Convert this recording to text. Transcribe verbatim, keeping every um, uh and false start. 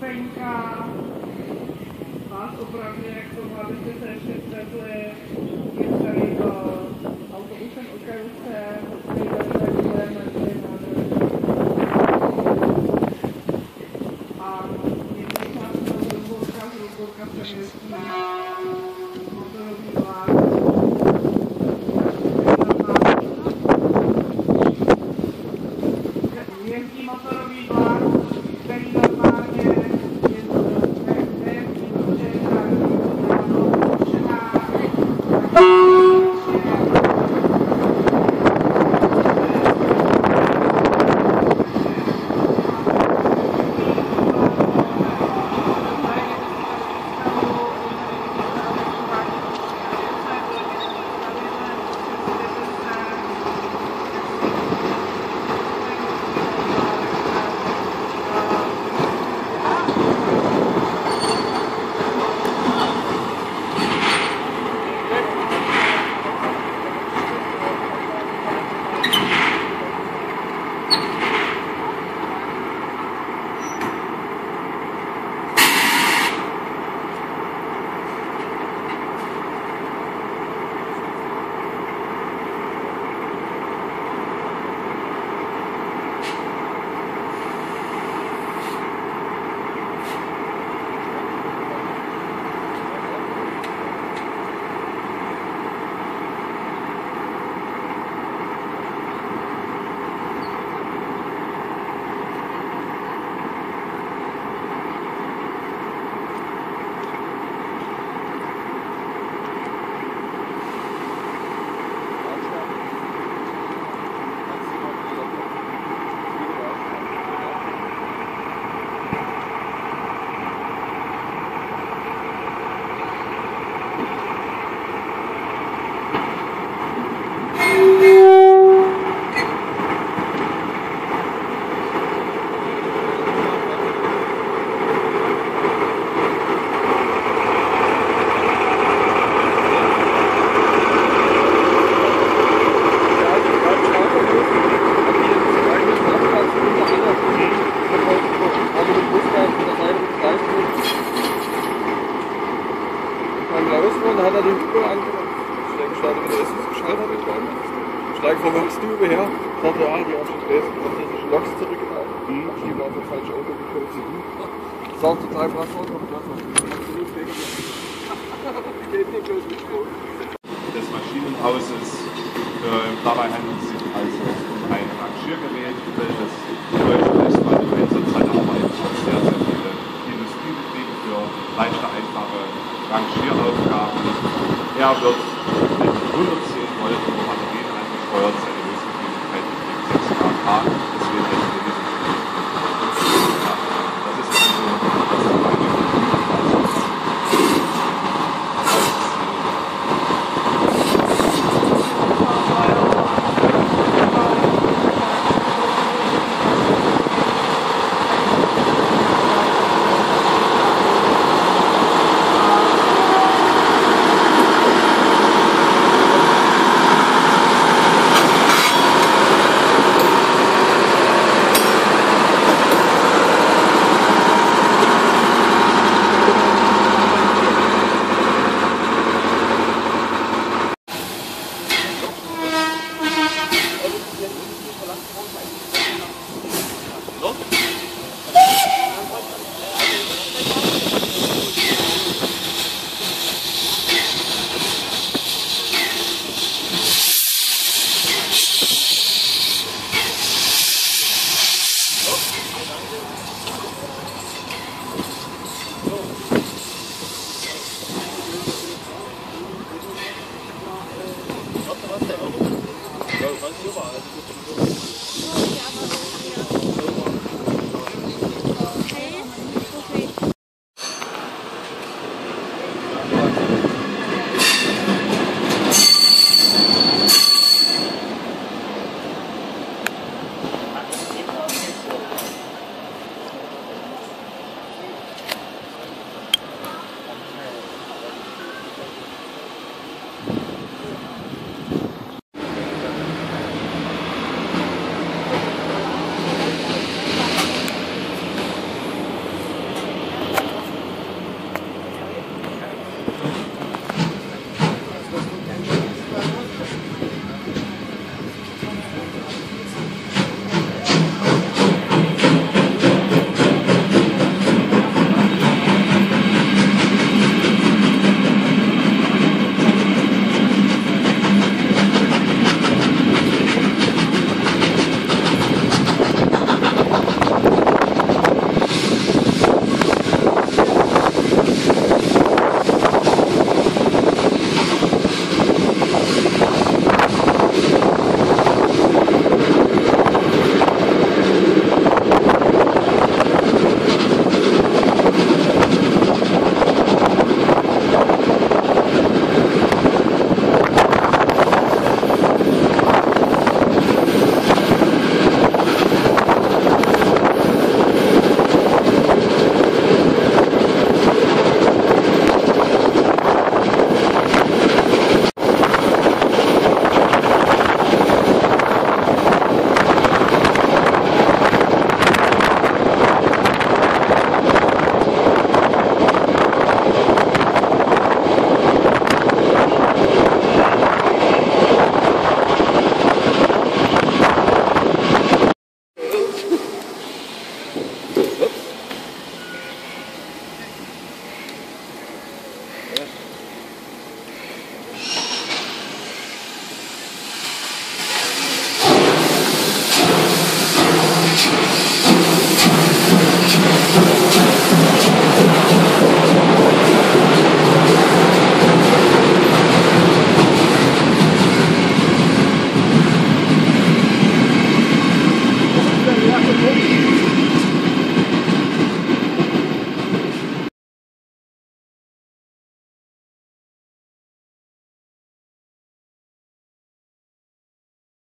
stupenka, vás opravňuje k tomu, abyste se ještě svezli, je tady do autobusem u Kajuce, hospodářské mezi a jednou část do Hrubůrka, Hrubůrka se městí motorový vlak. Jezdí motorový vlak, který normálně nejezdí dobře, tak hat er den Hugo angenommen. Ich denke, schade, wie der ist, geschaltet hat. Ich schlage vor der Stube her, sagte, ja, die ersten Gläser, französische Loks zurückgehalten. Mhm. Die waren für falsche Auto gekommen. Das war total krass, aber klasse. Absolut mega. Geht nicht bloß mit Strom. Des Maschinenhauses. Äh, dabei handelt es sich also um ein Rangiergerät, welches Deutschland ist, weil in letzter Zeit arbeiten schon sehr, sehr viele Industriebetriebe für leichte, einfache Rangieraufgaben. Er wird mit hundertzehn Volt Batterien angesteuert, seine Höchstgeschwindigkeit beträgt sechs Kilometer pro Stunde, deswegen eine gewisse ja, das ist also das reine Tschüss.